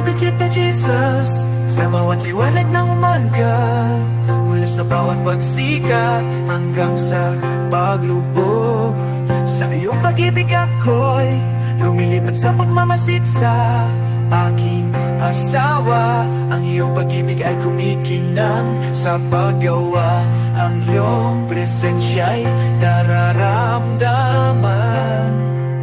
Iniibig kita, Jesus, sa bawat liwanag ng umaga, mula sa bawat pagsikat hanggang sa paglubog. Sa iyong pag-ibig ako'y lumilipad sa pagmamasid sa aking asawa. Ang iyong pag-ibig ay kumikinang sa paggawa. Ang iyong presensya'y nararamdaman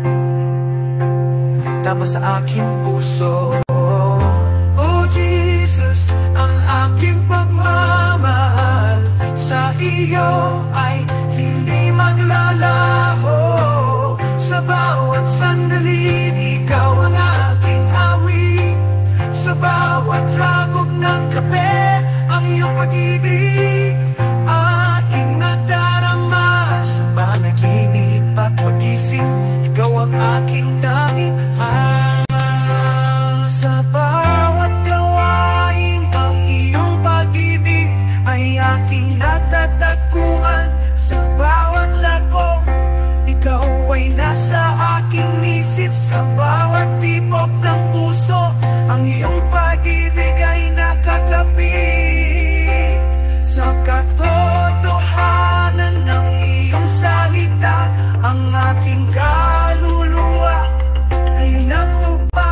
tama sa aking puso. Oh Jesus, ang aking pagmamahal sa iyo ay hindi maglalaho. Sa bawat sandali, ikaw ang aking awit. Sa bawat ragog ng kape, ang iyong pag-ibig aking nadarama. Sa panaginip at pag-isip, ikaw ang aking dahilan. Sa bawat gawain, ang iyong pag-ibig ay aking natatagpuan. Sa bawat lago, ikaw ay nasa aking isip. Sa bawat tibok ng puso, ang iyong pag-ibig ay nakakapit. Sa katotohanan ng iyong salita, ang aking kaluluwa ay nag-upa.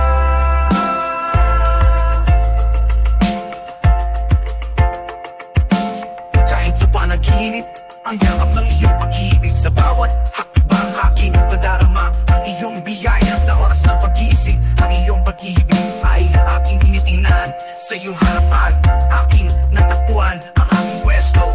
Kahit sa panaginip, ang yakap ng iyong pag-ibig. Sa bawat hakbang aking nadarama, ang iyong biyaya. Sa oras ng pag-iisip, ang iyong pag-ibig ay aking tinitingnan. Sa iyong harapan, aking natakbuhan ang aming pwesto.